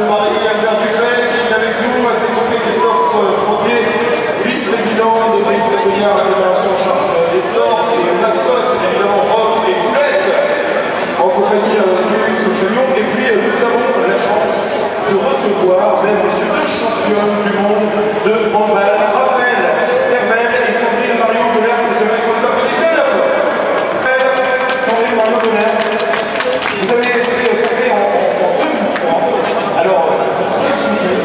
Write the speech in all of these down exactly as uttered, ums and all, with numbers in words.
Marie, Albert Dufay, qui est avec nous, à ses côtés Christophe Fauquier, vice-président de Brive Bégonia, la fédération en charge des sports, et mascotte, évidemment, Rock et Foulette, en compagnie du Sochalion. Et puis, nous avons la chance de recevoir même ces deux championnes du monde de handball, Raphaël Terbel et Sandrine Marion Delers. Et j'aimerais qu'on s'applaudisse bien la fois. Sandrine Marion Delers, vous avez été sacrée en, en deux mille trois. Alors, quel souvenir?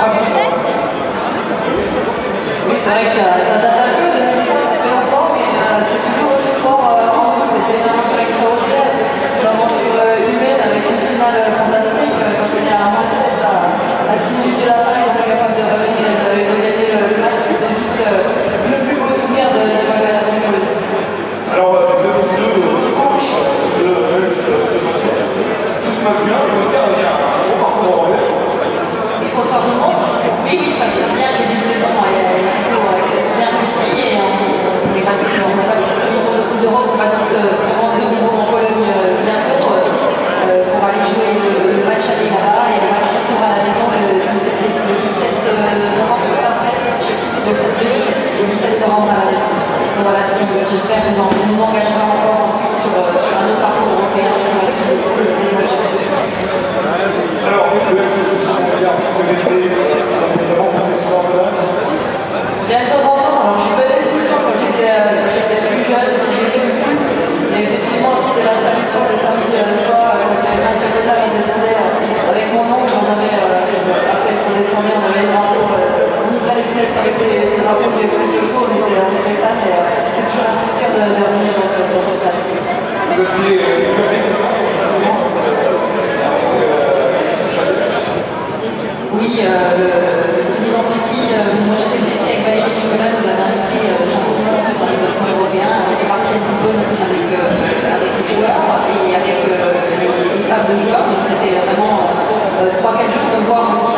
Oui, c'est vrai que ça, ça date un peu, deux mille trois, ça fait longtemps, mais euh, c'est toujours aussi fort euh, en nous. C'était une aventure extraordinaire, une aventure euh, humaine avec une finale euh, fantastique. Euh, quand on est à moins sept à, à six minutes de la fin, on est capable de revenir et de, de gagner le, le match. C'était juste euh, le plus beau souvenir de, de ma carrière aventureuse. Alors, vous êtes deux coachs de l'U S Besançon. Tout se passe bien, je veux dire, avec un bon parcours en relais. Et bonsoir tout le monde. Oui, oui, ça se passe bien. Le début de saison est plutôt bien réussi et on, on est passé, on a passé le premier tour de Coupe d'Europe. On va donc se, se rendre de nouveau en Pologne euh, bientôt euh, pour aller jouer le, le match aller là-bas et le match retour à la maison le dix-sept, le dix-sept novembre, c'est ça, sept, je sais plus, le sept, le dix-sept, le dix-sept novembre à la maison. Donc voilà, ce qui, j'espère, nous, en, nous engagera encore ensuite sur, sur un autre parcours européen sur le match. Alors, le F C Sochaux, vous connaissez évidemment votre histoire de là? Bien de temps en temps, alors je venais tout le temps quand j'étais euh, plus jeune, quand j'étais le foot. Et effectivement, c'était la tradition de samedi euh, soir, quand il y avait le match à Godard, on descendait euh, avec mon oncle, on avait, euh, après qu'on descendait, on avait le drapeau, euh, on ouvrait les fenêtres avec les, les drapeaux du F C Sochaux, on était, on était fans, et euh, c'est toujours un plaisir de, de revenir dans ce, dans ce stade. Vous aviez jamais comme ça, justement? Oui, euh, le, le président Plessis, euh, moi j'étais blessé avec Valérie Nicolas, nous avait invité euh, gentiment sur les classements européens. On était parti à Lisbonne avec, euh, avec les joueurs et avec euh, les, les femmes de joueurs. Donc c'était vraiment trois quatre euh, jours de voir aussi